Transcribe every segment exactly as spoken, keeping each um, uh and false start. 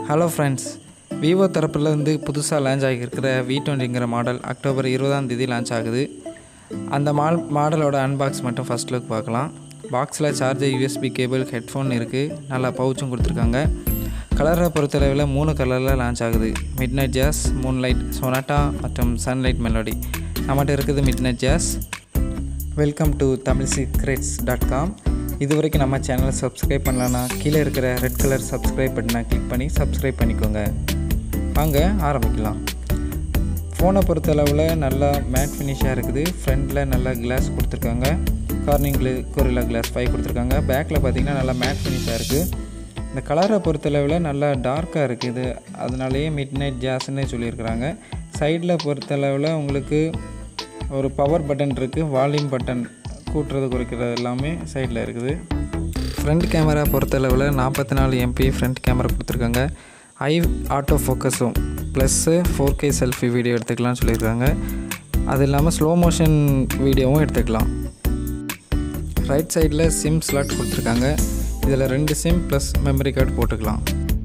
Hello friends, Vivo தரப்பில் வந்து புதுசாக லான்ச் ஆகியிருக்கிற வி டுவெண்ட்டிங்கிற மாடல் அக்டோபர் இருபதாம் தேதி லான்ச் ஆகுது. அந்த மால் மாடலோட அன்பாக்ஸ் மட்டும் ஃபஸ்ட் லுக் பார்க்கலாம். பாக்ஸில் சார்ஜர், யூஎஸ்பி கேபிள், ஹெட்ஃபோன் இருக்குது. நல்லா பவுச்சும் கொடுத்துருக்காங்க. கலரை பொறுத்தளவில் மூணு கலரில் லான்ச் ஆகுது. Midnight jazz, moonlight, sonata மற்றும் சன்லைட் மெலோடி. நம்மகிட்ட இருக்குது midnight jazz. Welcome to Tamil secrets dot com. இது வரைக்கும் நம்ம சேனலை சப்ஸ்கிரைப் பண்ணலன்னா கீழே இருக்கிற ரெட் கலர் சப்ஸ்கிரைப் பட்டனை கிளிக் பண்ணி சப்ஸ்கிரைப் பண்ணிக்கோங்க. வாங்க ஆரம்பிக்கலாம். ஃபோனை பொறுத்தளவில் நல்லா மேட் ஃபினிஷாக இருக்குது. ஃப்ரண்டில் நல்லா கிளாஸ் கொடுத்துருக்காங்க. கார்னிங்கில் கொரில்லா கிளாஸ் ஃபைவ் கொடுத்துருக்காங்க. பேக்கில் பார்த்திங்கன்னா நல்லா மேட் ஃபினிஷாக இருக்குது. இந்த கலரை பொறுத்தளவில் நல்லா டார்க்காக இருக்குது. அதனாலேயே மிட் நைட் ஜாஸ்ன்னு சொல்லியிருக்கிறாங்க. சைடில் பொறுத்தளவில் உங்களுக்கு ஒரு பவர் பட்டன் இருக்குது. வால்யூம் பட்டன் கூட்டுறது குறைக்கிறது எல்லாமே சைடில் இருக்குது. ஃப்ரண்ட் கேமரா பொறுத்தளவில் நாற்பத்தி நாலு எம்பி ஃப்ரண்ட் கேமரா கொடுத்துருக்காங்க. ஐ ஆட்டோ ஃபோக்கஸும் plus four K selfie video எடுத்துக்கலாம்னு சொல்லியிருக்காங்க. அது இல்லாமல் ஸ்லோ மோஷன் வீடியோவும் எடுத்துக்கலாம். ரைட் சைடில் சிம் ஸ்லாட் கொடுத்துருக்காங்க. இதில் ரெண்டு சிம் ப்ளஸ் மெமரி கார்டு போட்டுக்கலாம்.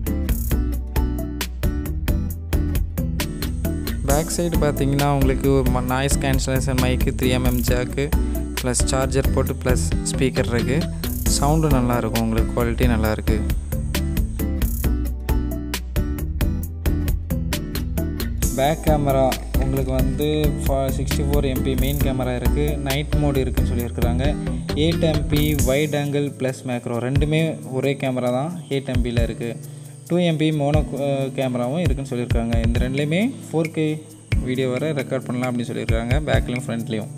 பேக் சைடு பார்த்திங்கன்னா உங்களுக்கு noise cancellation mic, three MM jack plus charger போட்டு ப்ளஸ் ஸ்பீக்கர் இருக்குது. சவுண்டு நல்லாயிருக்கும், உங்களுக்கு குவாலிட்டி நல்லாயிருக்கு. பேக் கேமரா உங்களுக்கு வந்து sixty four MB main camera இருக்குது. நைட் மோடு இருக்குதுன்னு சொல்லியிருக்கிறாங்க. Eight MB wide angle plus macro ரெண்டுமே ஒரே கேமரா தான் எயிட் எம்பியில் இருக்குது. டூ எம்பி மோனோ கேமராவும் இருக்குதுன்னு சொல்லியிருக்காங்க. இந்த ரெண்டுலேயுமே ஃபோர் கே வீடியோ வரை ரெக்கார்ட் பண்ணலாம் அப்படின்னு சொல்லியிருக்காங்க. பேக்லேயும் ஃப்ரண்ட்லேயும்.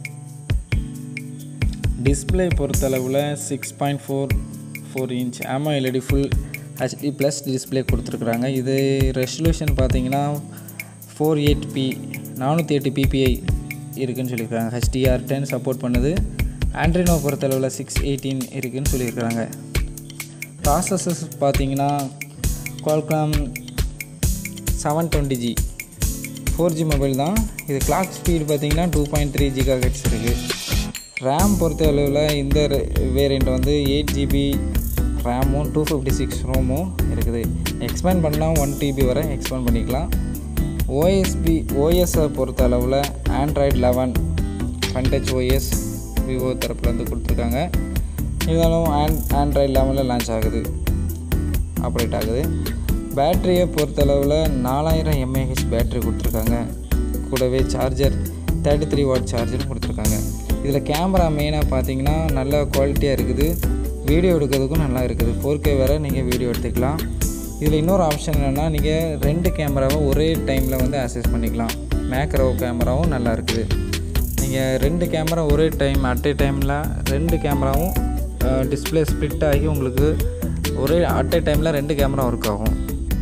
டிஸ்பிளே பொறுத்தளவில் six point four four inch ஆமா LED full HD plus display கொடுத்துருக்குறாங்க. இது ரெசல்யூஷன் பார்த்தீங்கன்னா ஃபோர் எயிட் பி நானூற்றி எட்டு பிபிஐ இருக்குதுன்னு சொல்லியிருக்காங்க. ஹெச்டிஆர் டென் சப்போர்ட் பண்ணுது. ஆண்ட்ரினோ பொறுத்தளவில் சிக்ஸ் எயிட்டீன் இருக்குதுன்னு சொல்லியிருக்கிறாங்க. ப்ராசஸஸ் பார்த்தீங்கன்னா Qualcomm seven twenty G four G mobile தான். இது கிளாக் ஸ்பீடு பார்த்தீங்கன்னா two point three giga hertz இருக்குது. ரேம் பொறுத்த அளவில் இந்த வேரியண்ட் வந்து எயிட் ஜிபி ரேமும் டூ ஃபிஃப்டி சிக்ஸ் ரோமும் இருக்குது. எக்ஸ்பேண்ட் பண்ணால் ஒன் டிபி வரை எக்ஸ்பேண்ட் பண்ணிக்கலாம். ஓஎஸ்பி ஓஎஸை பொறுத்த அளவில் Android eleven front touch OS Vivo தரப்புலேருந்து கொடுத்துருக்காங்க. இருந்தாலும் ஆண்ட் ஆண்ட்ராய்டு லெவனில் லான்ச் ஆகுது, ஆப்ரேட் ஆகுது. பேட்டரியை பொறுத்தளவில் நாலாயிரம் எம்ஏஹெச் பேட்டரி கொடுத்துருக்காங்க. கூடவே சார்ஜர் தேர்ட்டி த்ரீ வாட் சார்ஜரும் கொடுத்துருக்காங்க. இதில் கேமரா மெயினாக பார்த்தீங்கன்னா நல்ல குவாலிட்டியாக இருக்குது. வீடியோ எடுக்கிறதுக்கும் நல்லா இருக்குது. ஃபோர் கே வேறு நீங்கள் வீடியோ எடுத்துக்கலாம். இதில் இன்னொரு ஆப்ஷன் என்னென்னா நீங்கள் ரெண்டு கேமராவை ஒரே டைமில் வந்து ஆக்சஸ் பண்ணிக்கலாம். மேக்ரோ கேமராவும் நல்லா இருக்குது. நீங்கள் ரெண்டு கேமரா ஒரே டைம் அட் ஏ டைமில் ரெண்டு கேமராவும் டிஸ்பிளே ஸ்ப்ளிட் ஆகி உங்களுக்கு ஒரே அட் ஏ டைமில் ரெண்டு கேமரா ஒர்க் ஆகும்.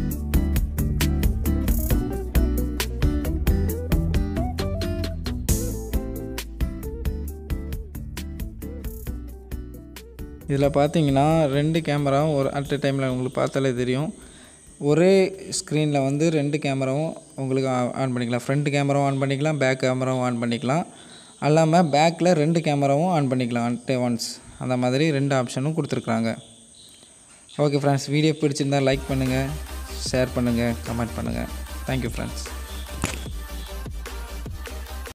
இதில் பார்த்தீங்கன்னா ரெண்டு கேமராவும் ஒரு அட் எ டைமில் உங்களுக்கு பார்த்தாலே தெரியும். ஒரே ஸ்க்ரீனில் வந்து ரெண்டு கேமராவும் உங்களுக்கு ஆன் பண்ணிக்கலாம். ஃப்ரண்ட் கேமராவும் ஆன் பண்ணிக்கலாம், பேக் கேமராவும் ஆன் பண்ணிக்கலாம். அல்லாமல் பேக்கில் ரெண்டு கேமராவும் ஆன் பண்ணிக்கலாம் அட் ஒன்ஸ். அந்த மாதிரி ரெண்டு ஆப்ஷனும் கொடுத்துருக்குறாங்க. ஓகே ஃப்ரெண்ட்ஸ், வீடியோ பிடிச்சிருந்தால் லைக் பண்ணுங்கள், ஷேர் பண்ணுங்கள், கமெண்ட் பண்ணுங்கள். Thank you friends.